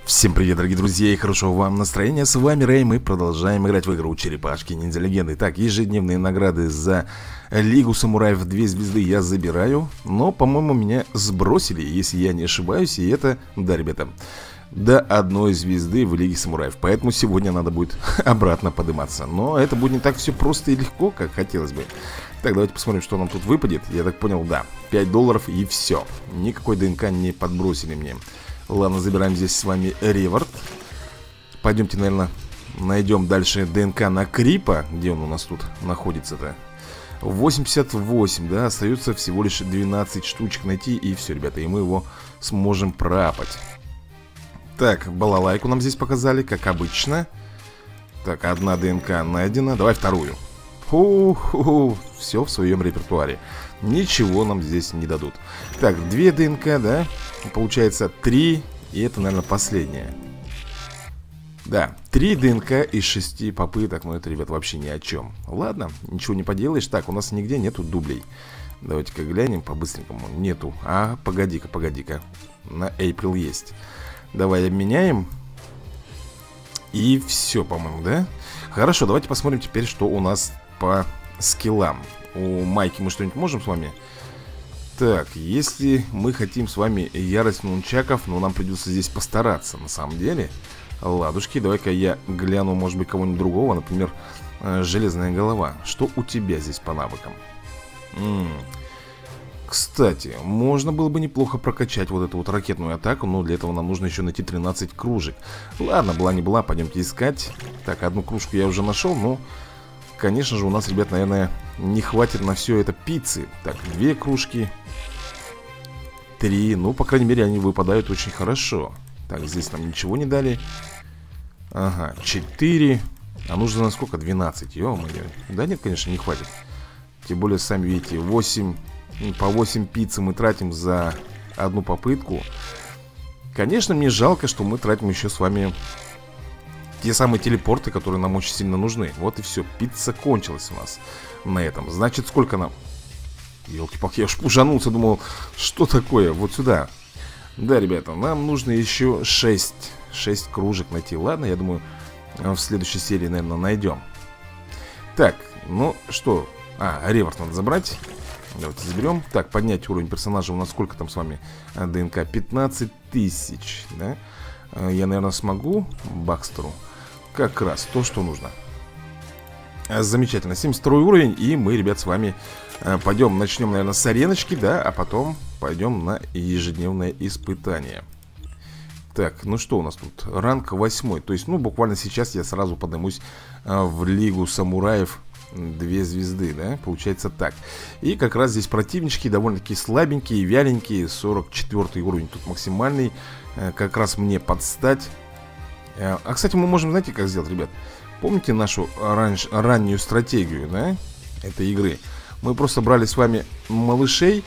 Всем привет, дорогие друзья, и хорошего вам настроения. С вами Рэй, мы продолжаем играть в игру Черепашки Ниндзя Легенды. Так, ежедневные награды за Лигу Самураев 2 звезды я забираю. Но, по-моему, меня сбросили, если я не ошибаюсь. И это, да, ребята, до 1 звезды в Лиге Самураев. Поэтому сегодня надо будет обратно подниматься. Но это будет не так все просто и легко, как хотелось бы. Так, давайте посмотрим, что нам тут выпадет. Я так понял, да, $5 и все. Никакой ДНК не подбросили мне. Ладно, забираем здесь с вами реворд. Пойдемте, наверное, найдем дальше ДНК на Крипа. Где он у нас тут находится-то? 88, да, остается всего лишь 12 штучек найти. И все, ребята, и мы его сможем пропать. Так, балалайку нам здесь показали, как обычно. Так, одна ДНК найдена. Давай вторую. Фу-ху-ху. Все в своем репертуаре. Ничего нам здесь не дадут. Так, 2 ДНК, да? Получается 3. И это, наверное, последняя. Да, 3 ДНК из 6 попыток. Но это, ребят, вообще ни о чем. Ладно, ничего не поделаешь. Так, у нас нигде нету дублей. Давайте-ка глянем по-быстренькому. Нету. А, погоди-ка, погоди-ка. На April есть. Давай обменяем. И все, по-моему, да? Хорошо, давайте посмотрим теперь, что у нас по скиллам. У Майки мы что-нибудь можем с вами? Так, если мы хотим с вами ярость нунчаков, но нам придется здесь постараться, на самом деле. Ладушки, давай-ка я гляну, может быть, кого-нибудь другого. Например, железная голова. Что у тебя здесь по навыкам? Кстати, можно было бы неплохо прокачать вот эту вот ракетную атаку. Но для этого нам нужно еще найти 13 кружек. Ладно, была не была, пойдемте искать. Так, одну кружку я уже нашел, но... Конечно же, у нас, ребят, наверное, не хватит на все это пиццы. Так, 2 кружки. 3, ну, по крайней мере, они выпадают очень хорошо. Так, здесь нам ничего не дали. Ага, 4. А нужно на сколько? 12, ё-моё. Да нет, конечно, не хватит. Тем более, сами видите, 8. По 8 пиццы мы тратим за одну попытку. Конечно, мне жалко, что мы тратим еще с вами... те самые телепорты, которые нам очень сильно нужны. Вот и все, пицца кончилась у нас на этом. Значит, сколько нам... Ёлки-палки, я уж пужанулся, думал, что такое, вот сюда. Да, ребята, нам нужно еще 6 кружек найти. Ладно, я думаю, в следующей серии, наверное, найдем. Так, ну что? Реворд надо забрать. Давайте заберем. Так, поднять уровень персонажа. У нас сколько там с вами ДНК? 15 тысяч, да? Я, наверное, смогу Бакстеру. Как раз то, что нужно. Замечательно, 72 уровень. И мы, ребят, с вами пойдем, начнем, наверное, с ареночки, да. А потом пойдем на ежедневное испытание. Так, ну что у нас тут? Ранг 8. То есть, ну, буквально сейчас я сразу поднимусь в Лигу Самураев 2 звезды, да, получается так. И как раз здесь противнички довольно-таки слабенькие, вяленькие. 44 уровень тут максимальный. Как раз мне подстать. Кстати, мы можем, знаете, как сделать, ребят? Помните нашу раннюю стратегию, да, этой игры? Мы просто брали с вами малышей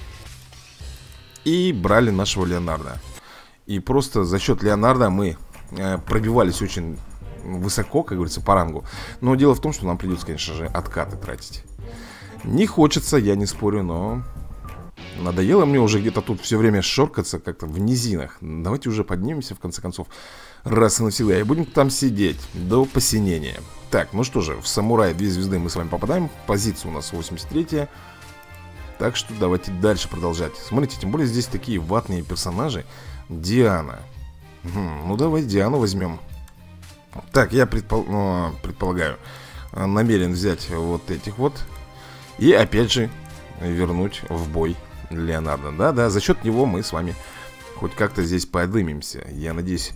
и брали нашего Леонардо. И просто за счет Леонардо мы пробивались очень высоко, как говорится, по рангу. Но дело в том, что нам придется, конечно же, откаты тратить. Не хочется, я не спорю, но... надоело мне уже где-то тут все время шоркаться как-то в низинах. Давайте уже поднимемся, в конце концов, раз и навсегда. И будем там сидеть до посинения. Так, ну что же, в Самурай 2 звезды мы с вами попадаем. Позиция у нас 83-я. Так что давайте дальше продолжать. Смотрите, тем более здесь такие ватные персонажи. Диана. Ну давай Диану возьмем. Так, я предполагаю, намерен взять вот этих вот. И опять же вернуть в бой Леонардо. Да-да, за счет него мы с вами хоть как-то здесь подымемся. Я надеюсь,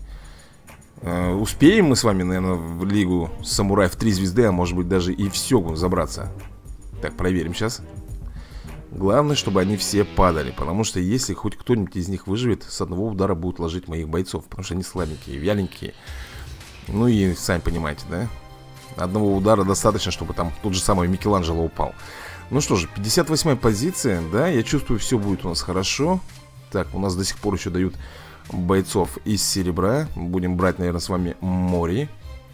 успеем мы с вами, наверное, в Лигу Самураев 3 звезды, а может быть даже и в Сёгун забраться. Так, проверим сейчас. Главное, чтобы они все падали. Потому что если хоть кто-нибудь из них выживет, с одного удара будут ложить моих бойцов. Потому что они слабенькие, вяленькие. Ну и сами понимаете, да? Одного удара достаточно, чтобы там тот же самый Микеланджело упал. Ну что же, 58-я позиция, да, я чувствую, все будет у нас хорошо. Так, у нас до сих пор еще дают бойцов из серебра. Будем брать, наверное, с вами Мори.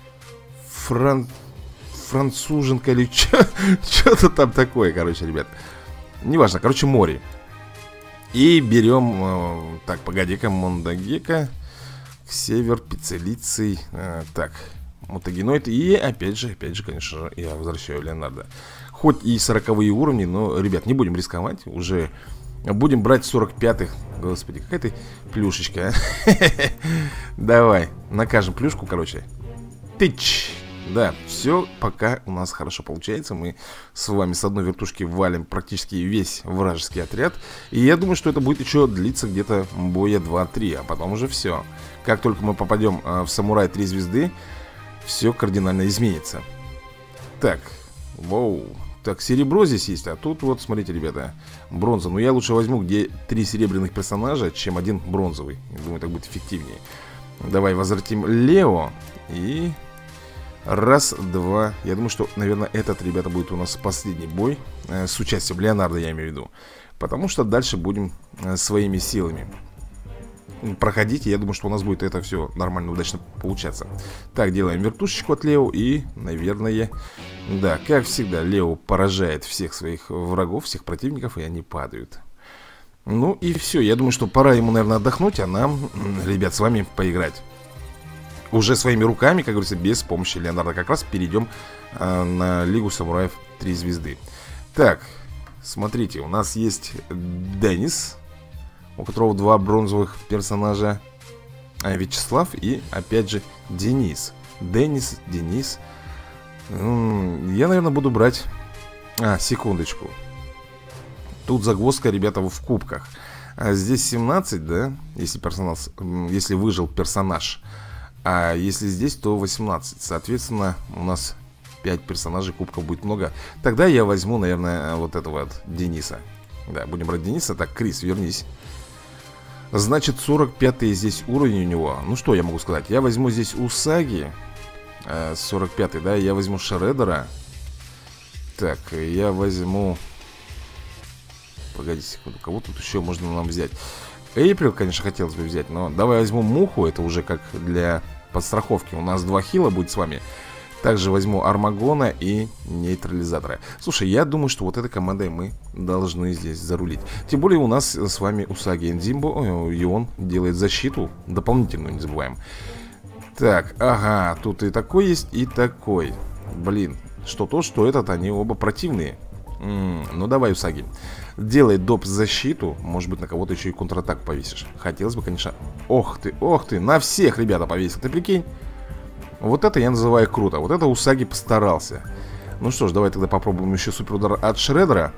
Француженка или что-то там такое, короче, ребят. Неважно, короче, Мори. И берем, так, погоди-ка, Мондагека. Север, Пиццелиций. Так, Мутагеноид. И опять же, конечно же, я возвращаю Леонардо. Хоть и 40-е уровни, но, ребят, не будем рисковать. Уже будем брать 45-х. Господи, какая ты плюшечка, а? Давай, накажем плюшку, короче. Тыч. Да, все пока у нас хорошо получается. Мы с вами с одной вертушки валим практически весь вражеский отряд. И я думаю, что это будет еще длиться где-то боя 2-3. А потом уже все. Как только мы попадем в самурай 3 звезды, все кардинально изменится. Так, воу. Так, серебро здесь есть, а тут вот, смотрите, ребята, бронза. Но я лучше возьму, где 3 серебряных персонажа, чем один бронзовый. Думаю, так будет эффективнее. Давай возвратим Лео. И... раз, два. Я думаю, что, наверное, этот, ребята, будет у нас последний бой с участием Леонардо, я имею в виду. Потому что дальше будем своими силами проходить. Я думаю, что у нас будет это все нормально, удачно получаться. Так, делаем вертушечку от Лео. И, наверное, да, как всегда, Лео поражает всех своих врагов, всех противников, и они падают. Ну и все, я думаю, что пора ему, наверное, отдохнуть, а нам, ребят, с вами поиграть уже своими руками, как говорится, без помощи Леонардо. Как раз перейдем на Лигу Самураев 3 звезды. Так, смотрите, у нас есть Денис, у которого 2 бронзовых персонажа, Вячеслав и, опять же, Денис. Денис, Денис. Я, наверное, буду брать... секундочку. Тут загвоздка, ребята, в кубках. Здесь 17, да, если выжил персонаж. А если здесь, то 18. Соответственно, у нас 5 персонажей, кубков будет много. Тогда я возьму, наверное, вот этого вот Дениса. Да, будем брать Дениса. Так, Крис, вернись. Значит, 45-й здесь уровень у него. Ну, что я могу сказать? Я возьму здесь Усаги. 45-й, да, я возьму Шреддера. Так, я возьму... Погоди секунду, кого тут еще можно нам взять? Эйприл, конечно, хотелось бы взять, но давай возьму Муху, это уже как для подстраховки. У нас 2 хила будет с вами. Также возьму Армагона и Нейтрализатора. Слушай, я думаю, что вот этой командой мы должны здесь зарулить. Тем более у нас с вами Усаги Эндзимбо, и он делает защиту дополнительную, не забываем. Так, ага, тут и такой есть, и такой. Блин, что то, что этот, они оба противные. Ну давай, Усаги, делай доп защиту. Может быть, на кого-то еще и контратак повесишь. Хотелось бы, конечно. Ох ты, на всех, ребята, повесил. Ты прикинь? Вот это я называю круто. Вот это Усаги постарался. Ну что ж, давай тогда попробуем еще суперудар от Шреддера.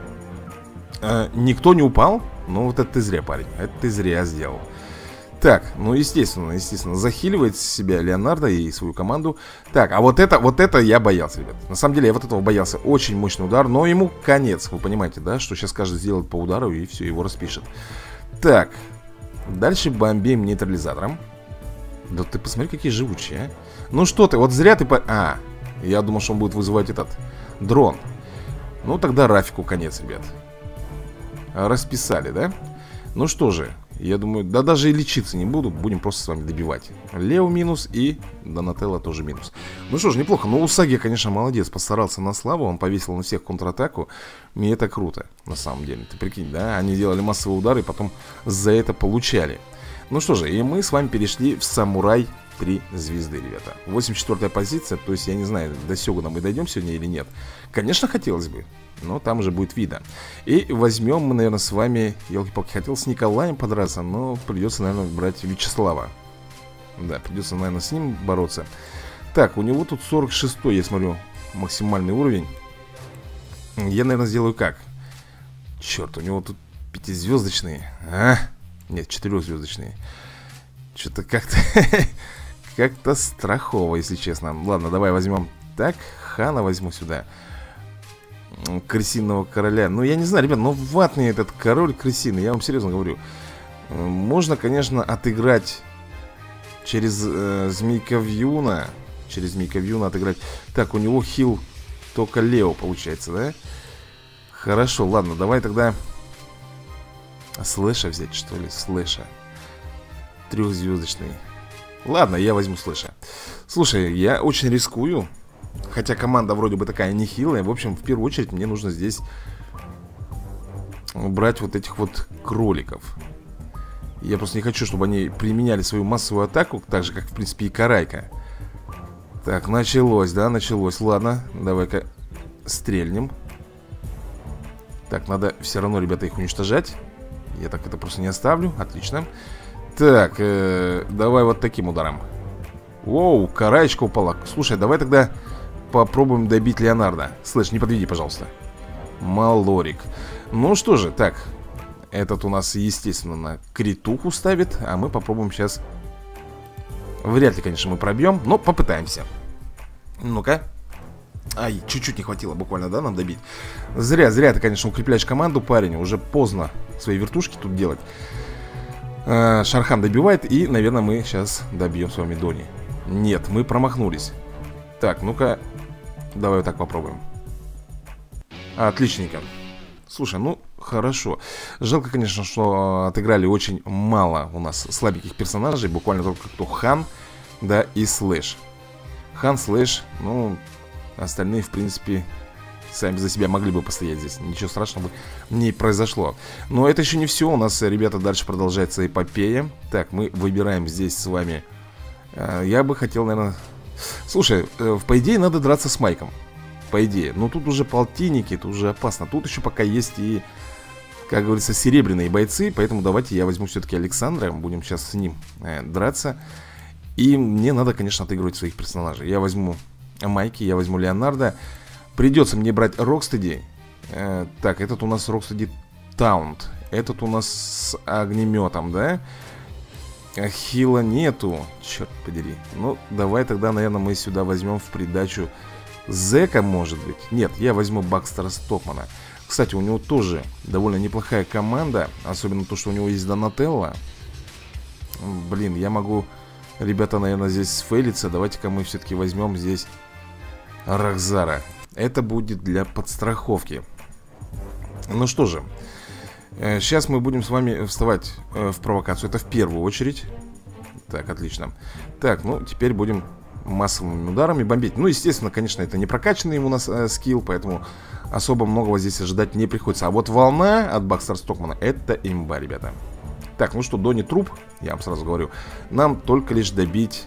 Никто не упал? Ну вот это ты зря, парень. Это ты зря сделал. Так, ну естественно, захиливает себя Леонардо и свою команду. Так, а вот это я боялся, ребят. На самом деле я вот этого боялся. Очень мощный удар, но ему конец. Вы понимаете, да, что сейчас каждый сделает по удару и все, его распишет. Так, дальше бомбим нейтрализатором. Да ты посмотри, какие живучие, а. Ну что ты, вот зря ты я думал, что он будет вызывать этот дрон. Ну тогда Рафику конец, ребят. Расписали, да? Ну что же, я думаю, да даже и лечиться не буду. Будем просто с вами добивать. Лео минус и Донателло тоже минус. Ну что ж, неплохо. Но Усаги, конечно, молодец. Постарался на славу. Он повесил на всех контратаку. И это круто, на самом деле. Ты прикинь, да? Они делали массовые удары и потом за это получали. Ну что же, и мы с вами перешли в Самурай 3 звезды, ребята. 84-я позиция. То есть, я не знаю, до Сёгуна мы дойдем сегодня или нет. Конечно, хотелось бы. Но там уже будет видно. И возьмем мы, наверное, с вами... Елки-палки, хотел с Николаем подраться, но придется, наверное, брать Вячеслава. Да, придется, наверное, с ним бороться. Так, у него тут 46-й, я смотрю, максимальный уровень. Я, наверное, сделаю как? Черт, у него тут 5-звездочные. Нет, 4-звездочные. Что-то как-то... Как-то страхово, если честно. Ладно, давай возьмем... Так, Хана возьму сюда. Крысиного короля. Ну, я не знаю, ребят, но ватный этот король крысиный, я вам серьезно говорю. Можно, конечно, отыграть через Змейка-Вьюна. Через Змейка-Вьюна отыграть. Так, у него хил только Лео, получается, да? Хорошо, ладно, давай тогда Слэша взять, что ли? Слэша 3-звездочный. Ладно, я возьму Слэша. Слушай, я очень рискую. Хотя команда вроде бы такая нехилая. В общем, в первую очередь мне нужно здесь брать вот этих вот кроликов. Я просто не хочу, чтобы они применяли свою массовую атаку, так же, как, в принципе, и Карайка. Так, началось, да, началось. Ладно, давай-ка стрельнем. Так, надо все равно, ребята, их уничтожать. Я так это просто не оставлю. Отлично. Так, давай вот таким ударом. Воу, Караечка упала. Слушай, давай тогда попробуем добить Леонардо. Слышь, не подведи, пожалуйста. Малорик. Ну что же, так. Этот у нас, естественно, на критуху ставит. А мы попробуем сейчас. Вряд ли, конечно, мы пробьем, но попытаемся. Ну-ка. Ай, чуть-чуть не хватило буквально, да, нам добить. Зря ты, конечно, укрепляешь команду, парень. Уже поздно свои вертушки тут делать. Шархан добивает. И, наверное, мы сейчас добьем с вами Дони. Нет, мы промахнулись. Так, ну-ка. Давай вот так попробуем. Отличненько. Слушай, ну, хорошо. Жалко, конечно, что отыграли очень мало у нас слабеньких персонажей. Буквально только кто Хан, да, и Слэш. Хан, Слэш, ну, остальные, в принципе, сами за себя могли бы постоять здесь. Ничего страшного бы не произошло. Но это еще не все. У нас, ребята, дальше продолжается эпопея. Так, мы выбираем здесь с вами. Я бы хотел, наверное... Слушай, по идее, надо драться с Майком. По идее. Но тут уже полтинники, тут уже опасно. Тут еще пока есть и, как говорится, серебряные бойцы. Поэтому давайте я возьму все-таки Александра. Будем сейчас с ним драться. И мне надо, конечно, отыгрывать своих персонажей. Я возьму Майки, я возьму Леонардо. Придется мне брать Рокстеди. Так, этот у нас Рокстеди Таунт. Этот у нас с огнеметом, да? Хила нету. Черт подери. Ну, давай тогда, наверное, мы сюда возьмем в придачу Зека, может быть. Нет, я возьму Бакстера Стокмана. Кстати, у него тоже довольно неплохая команда. Особенно то, что у него есть Донателло. Блин, я могу, ребята, наверное, здесь сфейлиться. Давайте-ка мы все-таки возьмем здесь Рахзара. Это будет для подстраховки. Ну что же, сейчас мы будем с вами вставать в провокацию. Это в первую очередь. Так, отлично. Так, ну теперь будем массовыми ударами бомбить. Ну, естественно, конечно, это не прокачанный у нас скилл, поэтому особо многого здесь ожидать не приходится. А вот волна от Бакстера Стокмана — это имба, ребята. Так, ну что, Дони труп, я вам сразу говорю. Нам только лишь добить.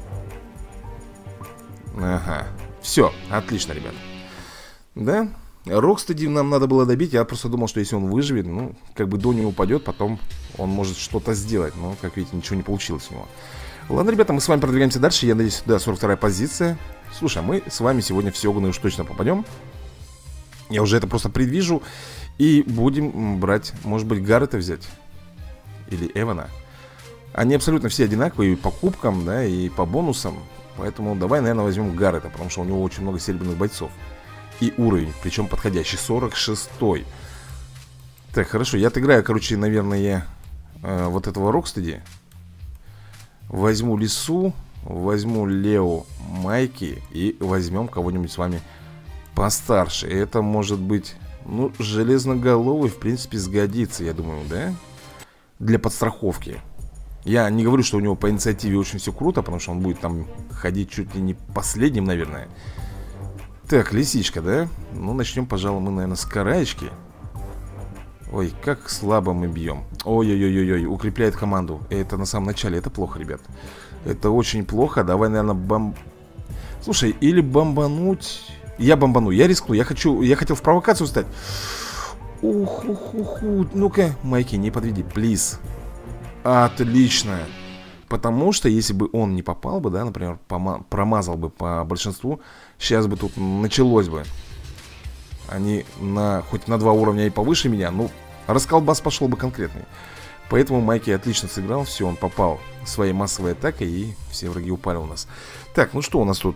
Ага. Все, отлично, ребят. Да? Рокстеди нам надо было добить. Я просто думал, что если он выживет, ну, как бы Дони упадет, потом он может что-то сделать. Но, как видите, ничего не получилось у него. Ладно, ребята, мы с вами продвигаемся дальше. Я надеюсь, да, 42-я позиция. Слушай, а мы с вами сегодня все огны уж точно попадем. Я уже это просто предвижу. И будем брать, может быть, Гаррета взять. Или Эвана. Они абсолютно все одинаковые и по кубкам, да, и по бонусам. Поэтому давай, наверное, возьмем Гаррета, потому что у него очень много серебряных бойцов. И уровень, причем подходящий, 46-й. Так, хорошо, я отыграю, короче, наверное, вот этого Рокстеди. Возьму Лису, возьму Лео, Майки и возьмем кого-нибудь с вами постарше. Это может быть, ну, железноголовый, в принципе, сгодится, я думаю, да? Для подстраховки. Я не говорю, что у него по инициативе очень все круто, потому что он будет там ходить чуть ли не последним, наверное. Так, лисичка, да? Ну, начнем, пожалуй, мы, наверное, с Караечки. Ой, как слабо мы бьем. Ой-ой-ой-ой, укрепляет команду. Это на самом начале, это плохо, ребят. Это очень плохо. Давай, наверное, Слушай, или бомбануть. Я бомбану, я рискну. Я хотел в провокацию стать. Ух-ух-ух-ух. Ну-ка, Майки, не подведи, плиз. Отлично. Потому что если бы он не попал бы, да, например, промазал бы по большинству, сейчас бы тут началось бы. Они хоть на 2 уровня и повыше меня, ну, расколбас пошел бы конкретный. Поэтому Майки отлично сыграл. Все, он попал своей массовой атакой, и все враги упали у нас. Так, ну что у нас тут?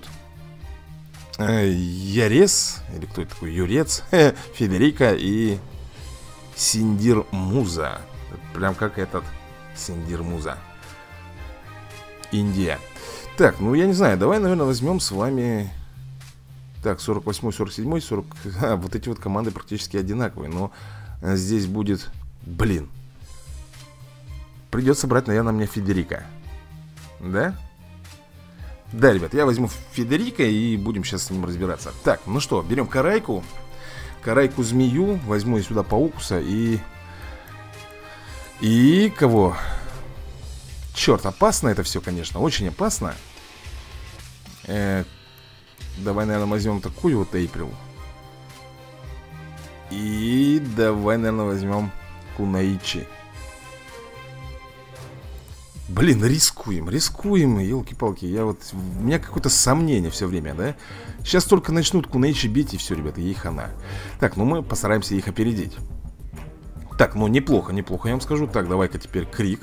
Ярес, или кто это такой? Юрец, Федерика и Синдир Муза. Прям как этот Синдир Муза. Индия. Так, ну я не знаю, давай, наверное, возьмем с вами. Так, 48-й, 47-й, 40... вот эти вот команды практически одинаковые. Но здесь будет... Блин. Придется брать, наверное, мне Федерика. Да? Да, ребят, я возьму Федерика и будем сейчас с ним разбираться. Так, ну что, берем Карайку. Карайку-змею. Возьму я сюда Паукуса и... И кого? Черт, опасно это все, конечно, очень опасно. Давай, наверное, возьмем такую вот Эйприл. И давай, наверное, возьмем Кунаичи. Блин, рискуем, елки-палки. У меня какое-то сомнение все время, да? Сейчас только начнут Кунаичи бить, и все, ребята, ей хана. Так, ну мы постараемся их опередить. Так, ну неплохо, я вам скажу. Так, давай-ка теперь крик.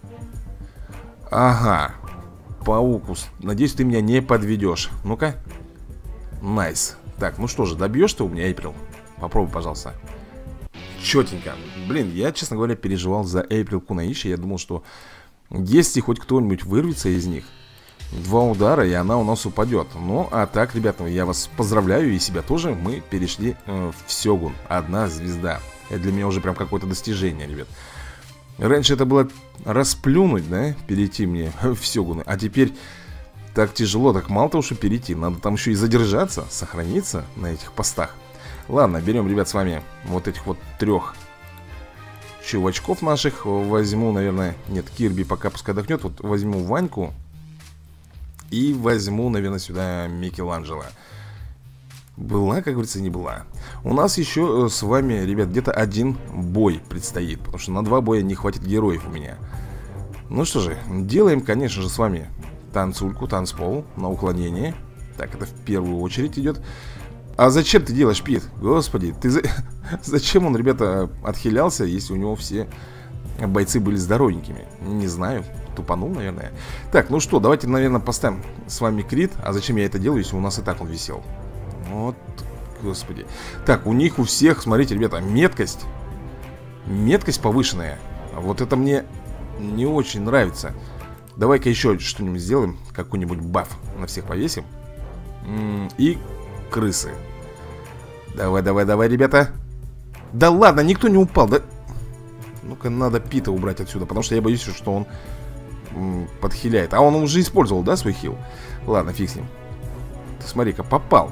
Ага. Паукус, надеюсь, ты меня не подведешь. Ну-ка. Найс. Так, ну что же, добьешь ты у меня, Эйприл? Попробуй, пожалуйста. Четенько. Блин, я, честно говоря, переживал за Эйприл Кунаичи. Я думал, что если хоть кто-нибудь вырвется из них, 2 удара, и она у нас упадет. Ну, а так, ребята, я вас поздравляю, и себя тоже. Мы перешли в Сёгун. 1 звезда. Это для меня уже прям какое-то достижение, ребят. Раньше это было расплюнуть, да, перейти мне в Сёгуны. А теперь так тяжело, так мало того, что перейти. Надо там еще и задержаться, сохраниться на этих постах. Ладно, берем, ребят, с вами вот этих вот 3 чувачков наших. Возьму, наверное, нет, Кирби пока пускай отдохнет. Вот возьму Ваньку. И возьму, наверное, сюда Микеланджело. Была, как говорится, не была. У нас еще с вами, ребят, где-то 1 бой предстоит. Потому что на 2 боя не хватит героев у меня. Ну что же, делаем, конечно же, с вами танцульку, танцпол на уклонение. Так, это в первую очередь идет. А зачем ты делаешь, Пит? Господи, зачем он, ребята, отхилялся, если у него все бойцы были здоровенькими? Не знаю, тупанул, наверное. Так, ну что, давайте, наверное, поставим с вами крит. А зачем я это делаю, если у нас и так он висел? Вот, господи. Так, у них у всех, смотрите, ребята, меткость. Меткость повышенная. Вот это мне не очень нравится. Давай-ка еще что-нибудь сделаем. Какой-нибудь баф на всех повесим. И крысы. Давай, ребята. Да ладно, никто не упал, да? Ну-ка, надо Пита убрать отсюда, потому что я боюсь, что он подхиляет. А он уже использовал, да, свой хил? Ладно, фиг с ним. Ты смотри-ка, попал.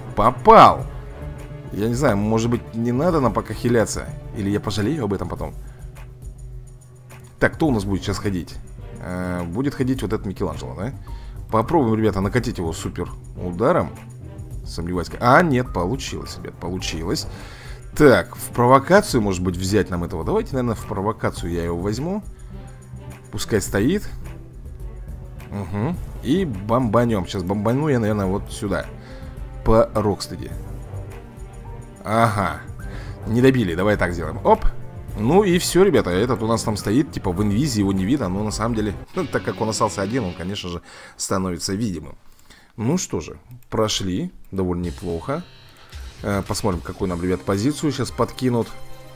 Я не знаю, может быть, не надо нам пока хиляться. Или я пожалею об этом потом. Так, кто у нас будет сейчас ходить? Будет ходить вот этот Микеланджело, да? Попробуем, ребята, накатить его супер ударом. Сомневаюсь. А, нет, получилось, ребят, получилось. Так, в провокацию, может быть, взять нам этого. Давайте, наверное, в провокацию я его возьму. Пускай стоит. Угу. И бомбанем. Сейчас бомбану я, наверное, вот сюда. По Рокстеди. Ага. Не добили, давай так сделаем. Оп. Ну и все, ребята, этот у нас там стоит. Типа в инвизе его не видно. Но на самом деле, так как он остался один, он, конечно же, становится видимым. Ну что же, прошли. Довольно неплохо. Посмотрим, какую нам, ребят, позицию сейчас подкинут.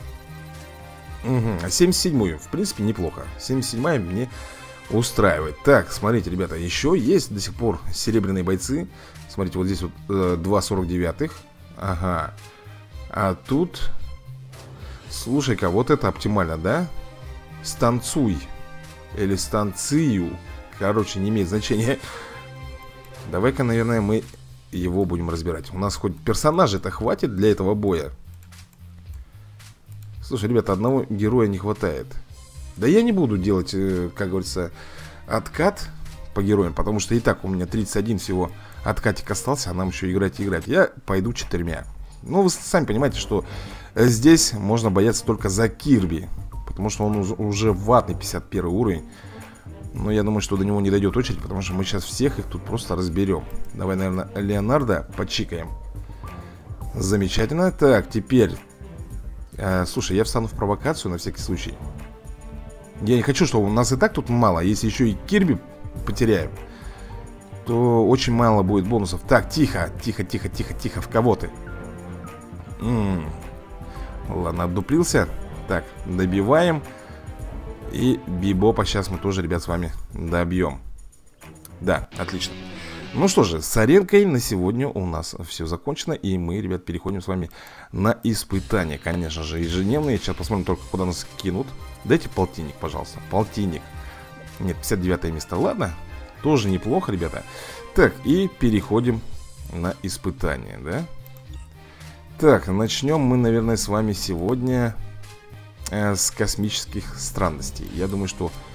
Угу. 77-ю, в принципе, неплохо. 77-я мне устраивает. Так, смотрите, ребята, еще есть до сих пор серебряные бойцы. Смотрите, вот здесь вот 2,49. Ага. А тут... Слушай-ка, вот это оптимально, да? Станцуй. Или станцию. Короче, не имеет значения. Давай-ка, наверное, мы его будем разбирать. У нас хоть персонажей-то хватит для этого боя. Слушай, ребята, одного героя не хватает. Да я не буду делать, как говорится, откат по героям, потому что и так у меня 31 всего откатик остался, а нам еще играть и играть. Я пойду 4. Ну, вы сами понимаете, что здесь можно бояться только за Кирби, потому что он уже ватный 51 уровень. Но я думаю, что до него не дойдет очередь, потому что мы сейчас всех их тут просто разберем. Давай, наверное, Леонардо почикаем. Замечательно. Так, теперь слушай, я встану в провокацию на всякий случай. Я не хочу, чтобы у нас и так тут мало. Если еще и Кирби потеряем, то очень мало будет бонусов. Так, тихо. В кого ты? Ладно, отдуплился. Так, добиваем. И Бибопа сейчас мы тоже, ребят, с вами добьем. Да, отлично. Ну что же, с аренкой на сегодня у нас все закончено. И мы, ребят, переходим с вами на испытания. Конечно же, ежедневные. Сейчас посмотрим только, куда нас кинут. Дайте полтинник, пожалуйста. Полтинник. Нет, 59 место. Ладно, тоже неплохо, ребята. Так, и переходим на испытания, да? Так, начнем мы, наверное, с вами сегодня с космических странностей. Я думаю, что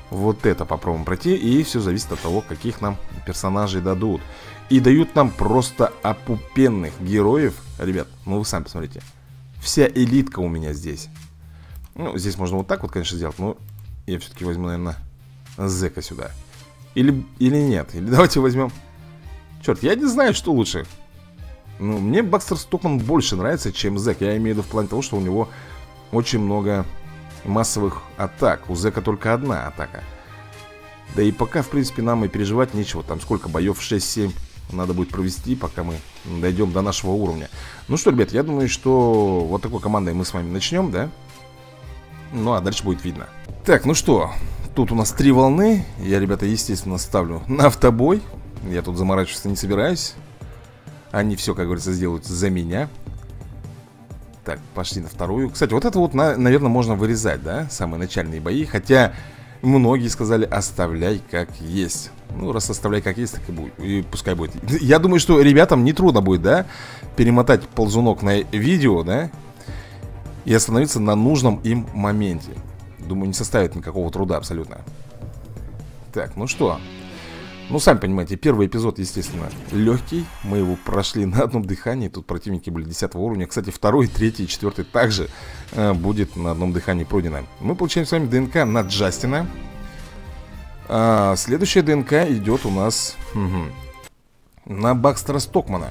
вот это попробуем пройти. И все зависит от того, каких нам персонажей дадут. И дают нам просто опупенных героев. Ребят, ну вы сами посмотрите. Вся элитка у меня здесь. Ну, здесь можно вот так вот, конечно, сделать. Но я все-таки возьму, наверное, Зека сюда. Или нет. Или давайте возьмем... Черт, я не знаю, что лучше. Ну, мне Бакстер Стокман больше нравится, чем Зек. Я имею в виду в плане того, что у него очень много массовых атак. У Зека только одна атака. Да и пока, в принципе, нам и переживать нечего. Там сколько боев? 6-7 надо будет провести, пока мы дойдем до нашего уровня. Ну что, ребят, я думаю, что вот такой командой мы с вами начнем, да? Ну, а дальше будет видно. Так, ну что, тут у нас 3 волны. Я, ребята, естественно, ставлю на автобой. Я тут заморачиваться не собираюсь. Они все, как говорится, сделают за меня. Так, пошли на вторую. Кстати, вот это вот, наверное, можно вырезать, да? Самые начальные бои. Хотя многие сказали, оставляй как есть. Ну, раз оставляй как есть, так и будет. И пускай будет. Я думаю, что ребятам нетрудно будет, да? Перемотать ползунок на видео, да? И остановиться на нужном им моменте. Думаю, не составит никакого труда абсолютно. Так, ну что? Ну, сами понимаете, первый эпизод, естественно, легкий. Мы его прошли на одном дыхании. Тут противники были 10 уровня. Кстати, 2, 3 и 4 также будет на одном дыхании пройдено. Мы получаем с вами ДНК на Джастина. А следующая ДНК идет у нас на Бакстера Стокмана.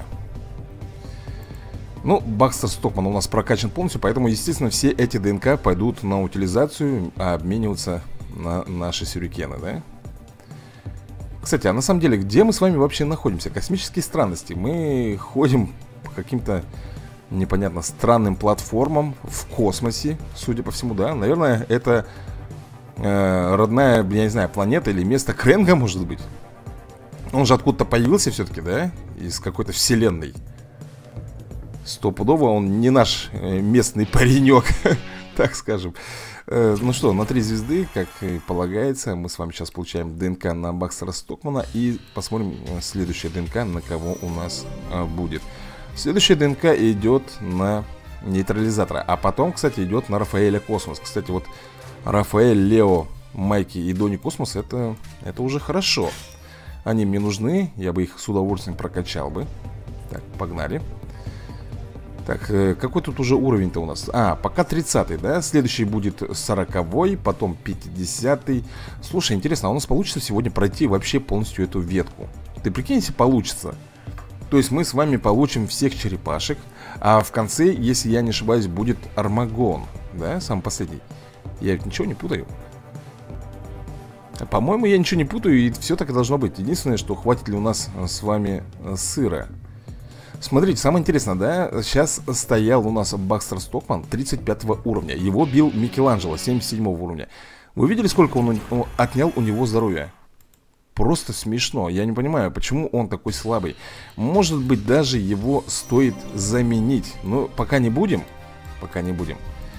Ну, Бакстер Стокман у нас прокачан полностью. Поэтому, естественно, все эти ДНК пойдут на утилизацию, а обмениваться на наши сюрикены, да? Кстати, а на самом деле, где мы с вами вообще находимся? Космические странности. Мы ходим по каким-то непонятно странным платформам в космосе, судя по всему, да? Наверное, это родная, я не знаю, планета или место Кренга, может быть. Он же откуда-то появился все-таки, да? Из какой-то вселенной. Стопудово он не наш местный паренек, так скажем. Ну что, на 3 звезды, как и полагается, мы с вами сейчас получаем ДНК на Бакстера Стокмана. И посмотрим следующая ДНК, на кого у нас будет. Следующая ДНК идет на нейтрализатора. А потом, кстати, идет на Рафаэля Космос. Кстати, вот Рафаэль, Лео, Майки и Дони Космос, это уже хорошо. Они мне нужны, я бы их с удовольствием прокачал бы. Так, погнали. Так, какой тут уже уровень-то у нас? А, пока 30-й, да? Следующий будет 40-й, потом 50-й. Слушай, интересно, а у нас получится сегодня пройти вообще полностью эту ветку? Ты прикинь, если получится. То есть мы с вами получим всех черепашек. А в конце, если я не ошибаюсь, будет Армагон. Да, самый последний. Я ведь ничего не путаю. По-моему, я ничего не путаю, и все так и должно быть. Единственное, что хватит ли у нас с вами сыра. Смотрите, самое интересное, да, сейчас стоял у нас Бакстер Стокман 35 уровня. Его бил Микеланджело 77 уровня. Вы видели, сколько он отнял у него здоровья? Просто смешно. Я не понимаю, почему он такой слабый. Может быть, даже его стоит заменить. Но пока не будем. Пока не будем.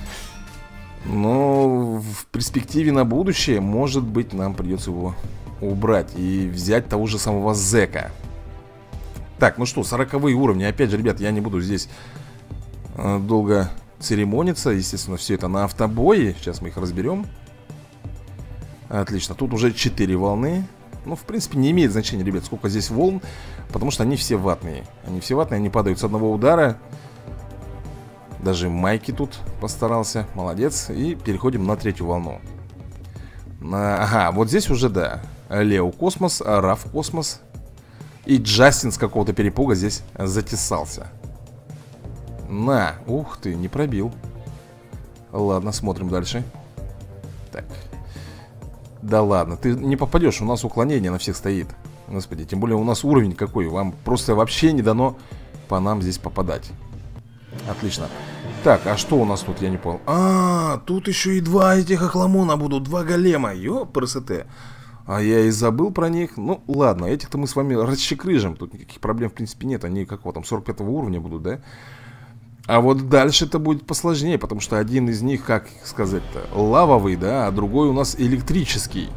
Но в перспективе на будущее, может быть, нам придется его убрать и взять того же самого Зека. Так, ну что, 40-е уровни. Опять же, ребят, я не буду здесь долго церемониться. Естественно, все это на автобое. Сейчас мы их разберем. Отлично, тут уже 4 волны. Ну, в принципе, не имеет значения, ребят, сколько здесь волн, потому что они все ватные. Они все ватные, они падают с одного удара. Даже Майки тут постарался, молодец. И переходим на 3-ю волну. Ага, вот здесь уже, да, Лео Космос, Раф Космос. И Джастин с какого-то перепуга здесь затесался. На, ух ты, не пробил. Ладно, смотрим дальше. Так. Да ладно, ты не попадешь, у нас уклонение на всех стоит. Господи, тем более у нас уровень какой. Вам просто вообще не дано по нам здесь попадать. Отлично. Так, а что у нас тут, я не понял. А, тут еще и 2 этих охламона будут, 2 голема. Ёпрст. А я и забыл про них. Ну, ладно, этих-то мы с вами расчекрыжим. Тут никаких проблем, в принципе, нет. Они какого там, 45 уровня будут, да? А вот дальше это будет посложнее, потому что один из них, как сказать-то, лавовый, да? А другой у нас электрический.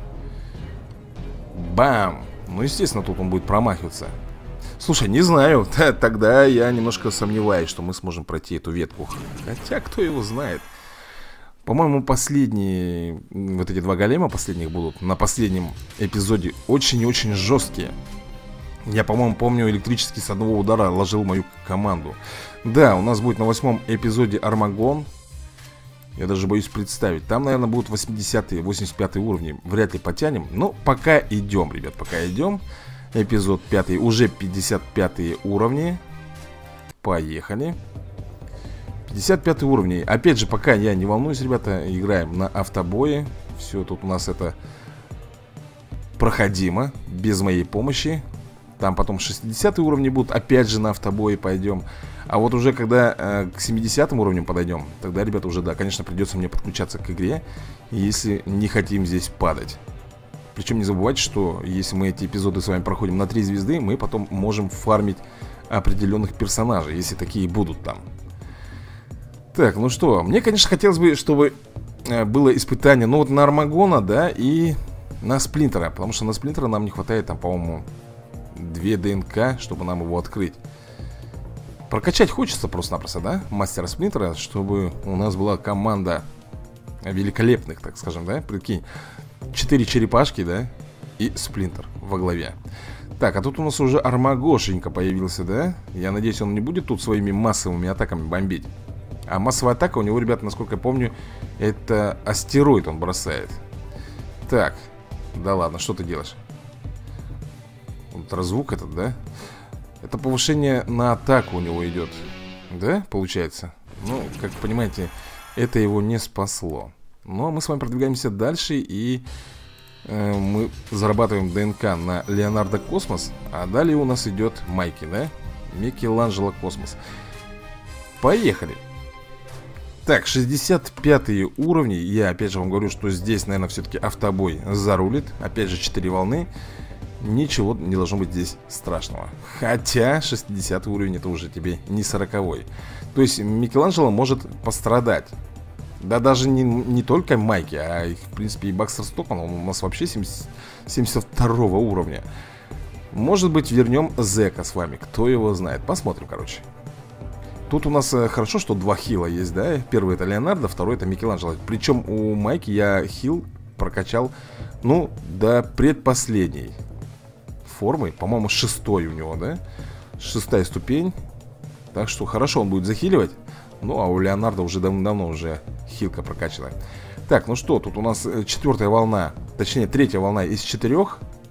Бам! Ну, естественно, тут он будет промахиваться. Слушай, не знаю. Тогда я немножко сомневаюсь, что мы сможем пройти эту ветку. Хотя, кто его знает. По-моему, последние, вот эти два голема последних будут на последнем эпизоде очень-очень жесткие. Я, по-моему, помню, электрический с одного удара ложил мою команду. Да, у нас будет на 8-м эпизоде Армагон. Я даже боюсь представить. Там, наверное, будут 80-е, 85-е уровни. Вряд ли потянем. Но пока идем, ребят, пока идем. Эпизод 5, уже 55-е уровни. Поехали. 55 уровни. Опять же, пока я не волнуюсь, ребята, играем на автобое. Все тут у нас это проходимо, без моей помощи. Там потом 60 уровни будут, опять же на автобое пойдем. А вот уже когда к 70 уровням подойдем, тогда, ребята, уже, да, конечно, придется мне подключаться к игре, если не хотим здесь падать. Причем не забывайте, что если мы эти эпизоды с вами проходим на 3 звезды, мы потом можем фармить определенных персонажей, если такие будут там. Так, ну что, мне, конечно, хотелось бы, чтобы было испытание, ну вот на Армагона, да, и на Сплинтера. Потому что на Сплинтера нам не хватает, там, по-моему, 2 ДНК, чтобы нам его открыть. Прокачать хочется просто-напросто, да, мастера Сплинтера, чтобы у нас была команда великолепных, так скажем, да, прикинь. 4 черепашки, да, и Сплинтер во главе. Так, а тут у нас уже Армагошенька появился, да. Я надеюсь, он не будет тут своими массовыми атаками бомбить. А массовая атака у него, ребята, насколько я помню, это астероид он бросает. Так, да ладно, что ты делаешь? Ультразвук этот, да? Это повышение на атаку у него идет. Да, получается? Ну, как вы понимаете, это его не спасло. Но мы с вами продвигаемся дальше. И мы зарабатываем ДНК на Леонардо Космос. А далее у нас идет Майки, да? Микеланджело Космос. Поехали. Так, 65-е уровни. Я опять же вам говорю, что здесь, наверное, все-таки автобой зарулит. Опять же, 4 волны. Ничего не должно быть здесь страшного. Хотя 60 уровень это уже тебе не 40-й. То есть Микеланджело может пострадать. Да даже не только Майки, а в принципе и Бакстер Стокман. Он у нас вообще 72 уровня. Может быть, вернем Зека с вами. Кто его знает. Посмотрим, короче. Тут у нас хорошо, что 2 хила есть, да? Первый это Леонардо, второй это Микеланджело. Причем у Майки я хил прокачал, ну, до предпоследней формы. По-моему, 6-й у него, да? 6-я ступень. Так что хорошо он будет захиливать. Ну, а у Леонардо уже давно уже хилка прокачана. Так, ну что, тут у нас 4-я волна. Точнее, 3-я волна из 4.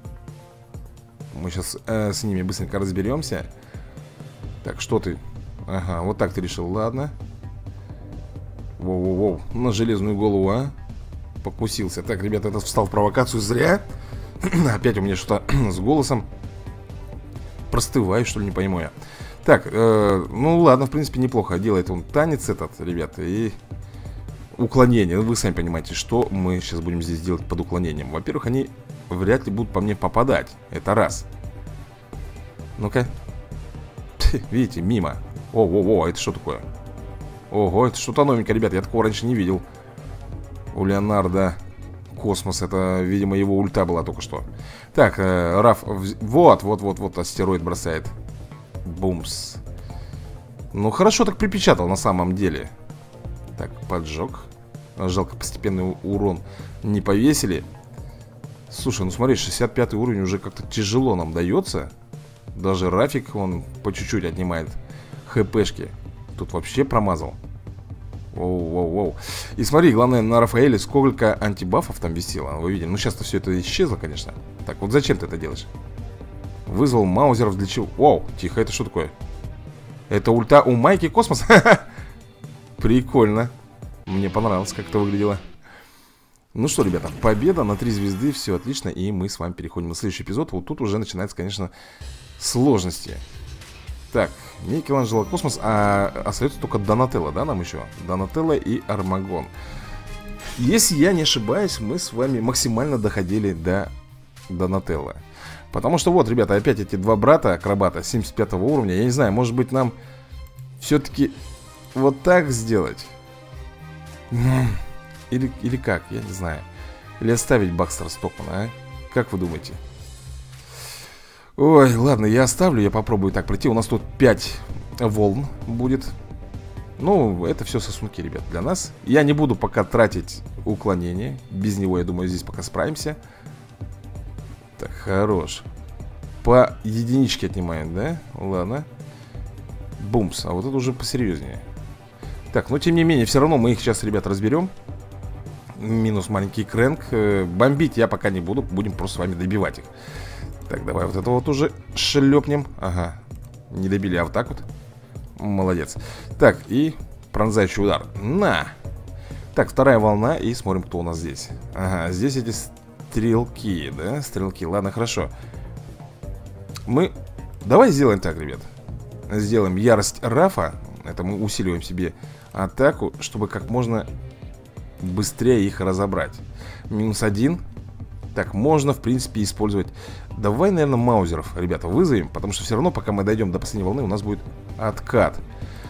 Мы сейчас с ними быстренько разберемся. Так, что ты... Ага, вот так ты решил, ладно. Воу-воу-воу, на железную голову, а? Покусился. Так, ребята, этот встал в провокацию зря. Опять у меня что-то с голосом. Простываю, что ли, не пойму я. Так, ну ладно, в принципе, неплохо. Делает он танец этот, ребята, и уклонение. Вы сами понимаете, что мы сейчас будем здесь делать под уклонением. Во-первых, они вряд ли будут по мне попадать. Это раз. Ну-ка. Видите, мимо. О, это что такое? Ого, это что-то новенькое, ребят, я такого раньше не видел. У Леонардо Космос, это, видимо, его ульта была только что. Так, Раф, вот, астероид бросает. Бумс. Ну, хорошо так припечатал на самом деле. Так, поджег. Жалко, постепенный урон не повесили. Слушай, ну смотри, 65 уровень уже как-то тяжело нам дается. Даже Рафик, он по чуть-чуть отнимает хпшки. Тут вообще промазал. Воу. И смотри, главное, на Рафаэле сколько антибафов там висело. Вы видели? Ну, сейчас-то все это исчезло, конечно. Так, вот зачем ты это делаешь? Вызвал маузеров для чего? Воу, тихо, это что такое? Это ульта у Майки Космос? Прикольно. Мне понравилось, как это выглядело. Ну что, ребята, победа на 3 звезды. Все отлично, и мы с вами переходим на следующий эпизод. Вот тут уже начинается, конечно, сложности. Так, Микеланджело Космос. А остается только Донателло, да, нам еще? Донателло и Армагон. Если я не ошибаюсь, мы с вами максимально доходили до Донателло. Потому что вот, ребята, опять эти два брата акробата 75 уровня. Я не знаю, может быть нам все-таки вот так сделать? Или как, я не знаю. Или оставить Бакстера Стокмана, а? Как вы думаете? Ой, ладно, я оставлю, я попробую так пройти. У нас тут 5 волн будет. Ну, это все сосунки, ребят, для нас. Я не буду пока тратить уклонение. Без него, я думаю, здесь пока справимся. Так, хорош. По единичке отнимаем, да? Ладно. Бумс, а вот это уже посерьезнее. Так, но тем не менее, все равно мы их сейчас, ребят, разберем. Минус маленький крэнк. Бомбить я пока не буду, будем просто с вами добивать их. Так, давай вот это вот уже шлепнем. Ага, не добили, а вот так вот. Молодец. Так, и пронзающий удар. На! Так, вторая волна, и смотрим, кто у нас здесь. Ага, здесь эти стрелки, да? Стрелки, ладно, хорошо. Мы... Давай сделаем так, ребят. Сделаем ярость Рафа. Это мы усиливаем себе атаку, чтобы как можно быстрее их разобрать. -1. Так, можно, в принципе, использовать. Давай, наверное, маузеров, ребята, вызовем. Потому что все равно, пока мы дойдем до последней волны, у нас будет откат.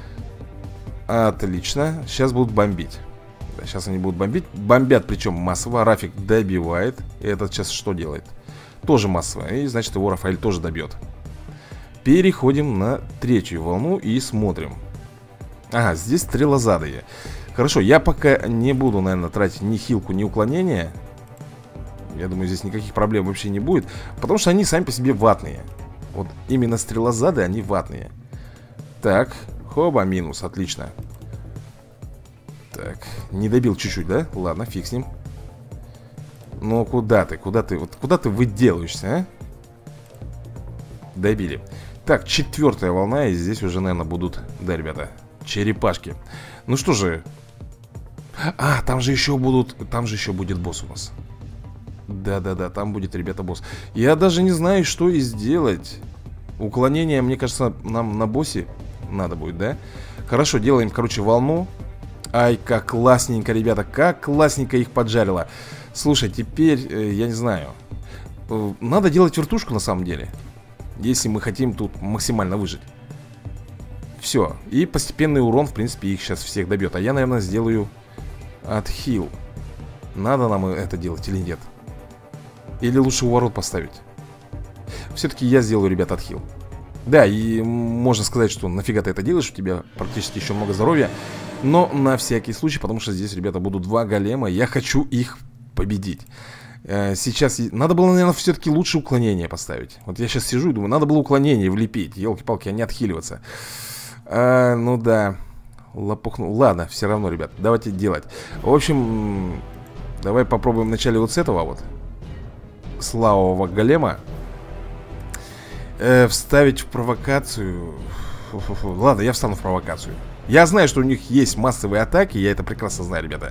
Отлично. Сейчас будут бомбить. Да, сейчас они будут бомбить. Бомбят, причем массово. Рафик добивает. И этот сейчас что делает? Тоже массово. И, значит, его Рафаэль тоже добьет. Переходим на третью волну и смотрим. Ага, здесь стрелозадые. Хорошо, я пока не буду, наверное, тратить ни хилку, ни уклонение. Я думаю, здесь никаких проблем вообще не будет. Потому что они сами по себе ватные. Вот именно стрелозады, они ватные. Так, хоба, минус, отлично. Так, не добил чуть-чуть, да? Ладно, фиг с ним. Ну, куда ты, вот куда ты выделываешься, а? Добили. Так, четвертая волна, и здесь уже, наверное, будут, да, ребята, черепашки. Ну что же. А, там же еще будет босс у нас. Да-да-да, там будет, ребята, босс. Я даже не знаю, что и сделать. Уклонение, мне кажется, нам на боссе надо будет, да? Хорошо, делаем, короче, волну. Ай, как классненько, ребята, как классненько их поджарило. Слушай, теперь, я не знаю. Надо делать вертушку на самом деле, если мы хотим тут максимально выжить. Все, и постепенный урон, в принципе, их сейчас всех добьет. А я, наверное, сделаю отхил. Надо нам это делать или нет? Или лучше у ворот поставить? Все-таки я сделаю, ребят, отхил. Да, и можно сказать, что нафига ты это делаешь, у тебя практически еще много здоровья. Но на всякий случай, потому что здесь, ребята, будут два голема. Я хочу их победить. Сейчас надо было, наверное, все-таки лучше уклонение поставить. Вот я сейчас сижу и думаю, надо было уклонение влепить. Елки-палки, а не отхиливаться. Ну да, лопухнул. Ладно, все равно, ребят, давайте делать. В общем, давай попробуем вначале вот с этого вот славового голема вставить в провокацию. Ладно, я встану в провокацию. Я знаю, что у них есть массовые атаки. Я это прекрасно знаю, ребята.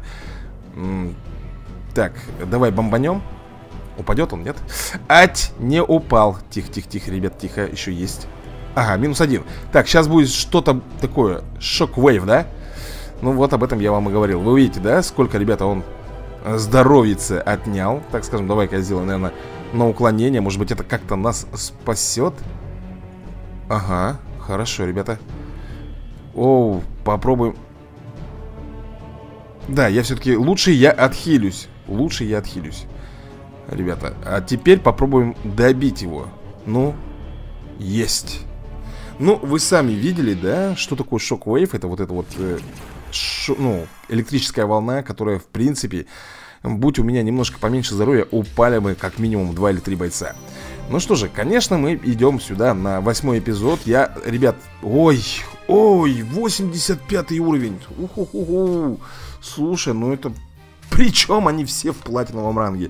Так, давай бомбанем. Упадет он, нет? Ать, не упал. Тихо, ребят, тихо, еще есть. Ага, -1. Так, сейчас будет что-то такое. Шок-вейв, да? Ну вот об этом я вам и говорил. Вы видите, да, сколько, ребята, он здоровьица отнял. Так скажем, давай-ка я сделаю, наверное, на уклонение. Может быть, это как-то нас спасет. Ага, хорошо, ребята. Оу, попробуем. Да, я все-таки лучше я отхилюсь. Ребята, а теперь попробуем добить его. Ну, есть. Ну, вы сами видели, да, что такое шок-вейв? Это вот электрическая волна, которая, в принципе, будь у меня немножко поменьше здоровья, упали бы как минимум 2 или 3 бойца. Ну что же, конечно, мы идем сюда на 8-й эпизод. Ребят, ой, 85 уровень. Уху-ху-ху. Слушай, ну это... Причем они все в платиновом ранге.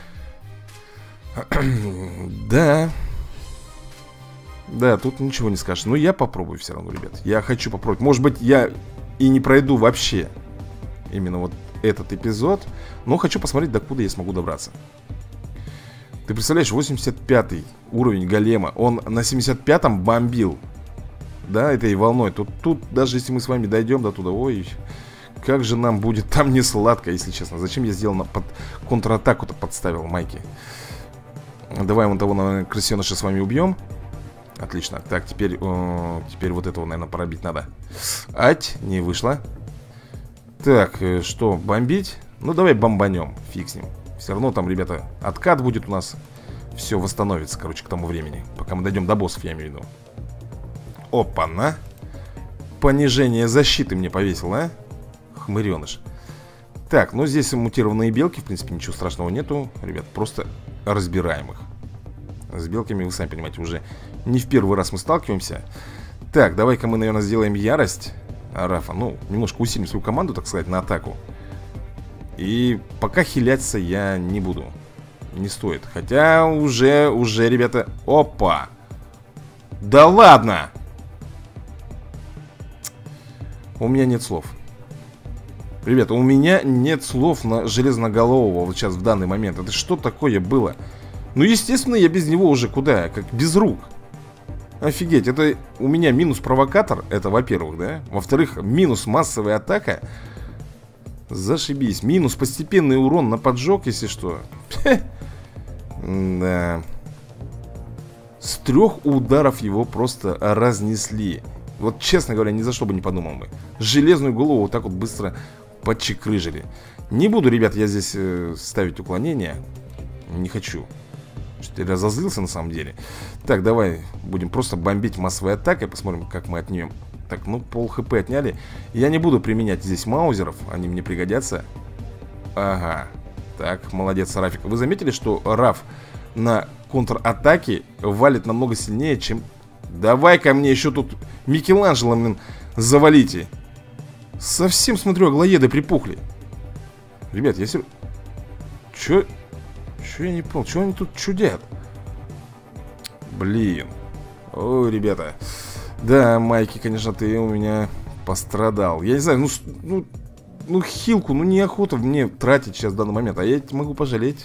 Да. Да, тут ничего не скажешь. Но я попробую все равно, ребят. Я хочу попробовать. Может быть, я и не пройду вообще именно вот этот эпизод, но хочу посмотреть, докуда я смогу добраться. Ты представляешь, 85 уровень голема. Он на 75-м бомбил, да, этой волной. Тут даже если мы с вами дойдем до туда, ой, как же нам будет там не сладко, если честно. Зачем я сделал под контратаку-то подставил, майки? Давай вон того, наверное, крысеныша с вами убьем. Отлично. Так, теперь вот этого, наверное, пробить надо. Ать, не вышло. Так, что, бомбить? Ну, давай бомбанем, фиг с ним. Все равно там, ребята, откат будет у нас. Все восстановится, короче, к тому времени. Пока мы дойдем до боссов, я имею в виду. Опа-на. понижение защиты мне повесил, а? Хмыреныш. Так, ну здесь мутированные белки, в принципе, ничего страшного нету. Ребят, просто разбираем их. С белками, вы сами понимаете, уже не в первый раз мы сталкиваемся. Так, давай-ка мы, наверное, сделаем ярость Рафа. Ну, немножко усилим свою команду, так сказать, на атаку. И пока хиляться я не буду. Не стоит. Хотя уже, ребята... Опа! Да ладно! У меня нет слов. Ребята, у меня нет слов на Железноголового вот сейчас в данный момент. Это что такое было? Ну, естественно, я без него уже куда? Как без рук. Офигеть, это у меня минус провокатор. Это, во-первых, да? Во-вторых, минус массовая атака. Зашибись. Минус постепенный урон на поджог, если что. Да. С 3 ударов его просто разнесли. Вот, честно говоря, ни за что бы не подумал бы. Железную голову вот так вот быстро подчекрыжили. Не буду, ребят, я здесь ставить уклонение. Не хочу. Что-то я разозлился на самом деле. Так, давай будем просто бомбить массовой атакой. Посмотрим, как мы от нее. Так, ну, пол хп отняли. Я не буду применять здесь маузеров. Они мне пригодятся. Ага. Так, молодец, Рафик. Вы заметили, что Раф на контратаке валит намного сильнее, чем... Давай-ка мне еще тут Микеланджело, блин, завалите. Совсем, смотрю, аглоеды припухли. Ребят, я серьезно... Чё я не понял? Чё они тут чудят? Блин. Ой, ребята. Да, Майки, конечно, ты у меня пострадал. Я не знаю, ну хилку, ну неохота мне тратить сейчас в данный момент. А я ведь могу пожалеть.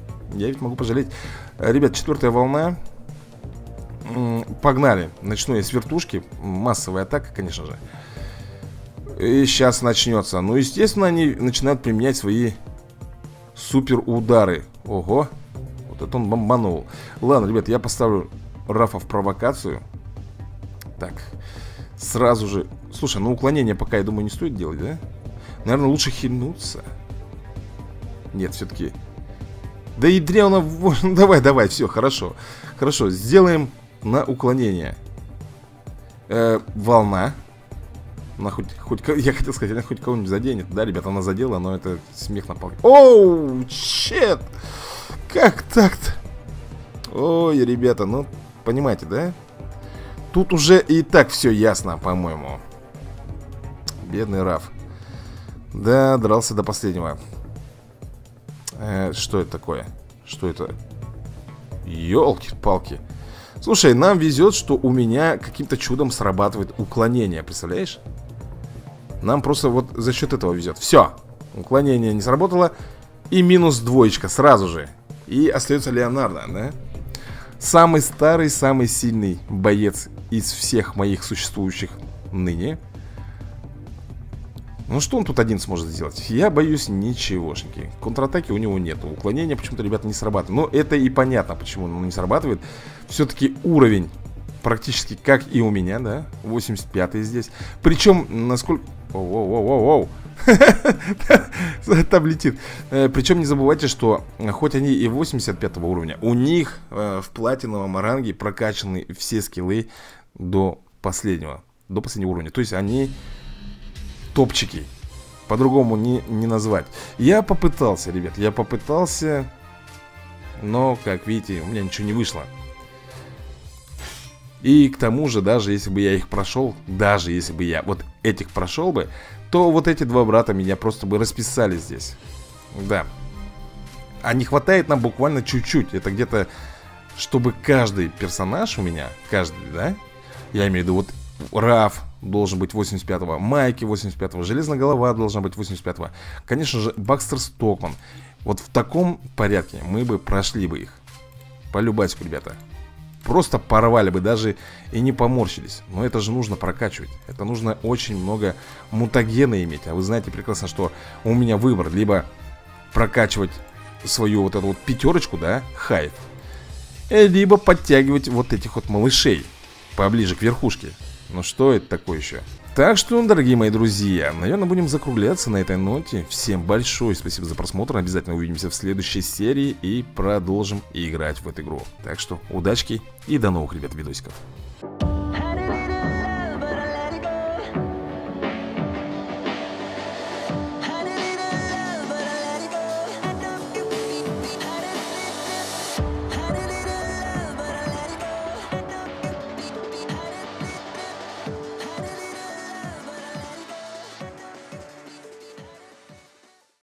Ребят, 4-я волна. Погнали. Начну я с вертушки. Массовая атака, конечно же. И сейчас начнется. Ну, естественно, они начинают применять свои супер удары. Ого. Вот это он бомбанул. Ладно, ребят, я поставлю Рафа в провокацию. Так. Сразу же. Слушай, ну уклонение пока, я думаю, не стоит делать, да? Наверное, лучше хильнуться. Нет, все-таки. Да и древно. Давай, все, хорошо. Хорошо, сделаем на уклонение. Волна. Она хоть, я хотел сказать, она хоть кого-нибудь заденет. Да, ребята, она задела, но это смех на палке. Оу, чет! Как так-то? Ой, ребята, ну, понимаете, да? Тут уже и так все ясно, по-моему. Бедный Раф. Да, дрался до последнего. Что это такое? Что это? Ёлки-палки. Слушай, нам везет, что у меня каким-то чудом срабатывает уклонение, представляешь? Нам просто вот за счет этого везет. Все, уклонение не сработало. И минус 2 сразу же. И остается Леонардо, да? Самый старый, самый сильный боец из всех моих существующих ныне. Ну что он тут один сможет сделать? Я боюсь ничегошеньки. Контратаки у него нет. Уклонения почему-то, ребята, не срабатывает. Но это и понятно, почему он не срабатывает. Все-таки уровень практически как и у меня, да? 85-й здесь. Причем, насколько... Воу-воу-воу-воу. Там летит. Причем не забывайте, что хоть они и 85 уровня, у них в платиновом ранге прокачаны все скиллы до последнего уровня. То есть они топчики. По-другому не назвать. Я попытался, ребят, но, как видите, у меня ничего не вышло. И к тому же, даже если бы я их прошел, даже если бы я вот этих прошел бы, то вот эти два брата меня просто бы расписали здесь. Да. А не хватает нам буквально чуть-чуть. Это где-то, чтобы каждый персонаж у меня, каждый, да? Я имею в виду, вот Раф должен быть 85-го, Майки 85-го, Железноголова должна быть 85-го. Конечно же, Бакстер Стокман. Вот в таком порядке мы бы прошли бы их. По-любасику, ребята. Просто порвали бы, даже и не поморщились. Но это же нужно прокачивать. Это нужно очень много мутагена иметь. А вы знаете прекрасно, что у меня выбор: либо прокачивать свою вот эту вот пятерочку, да, хайп, либо подтягивать вот этих вот малышей поближе к верхушке. Ну что это такое еще? Так что, дорогие мои друзья, наверное, будем закругляться на этой ноте. Всем большое спасибо за просмотр. Обязательно увидимся в следующей серии и продолжим играть в эту игру. Так что, удачки и до новых, ребят, видосиков.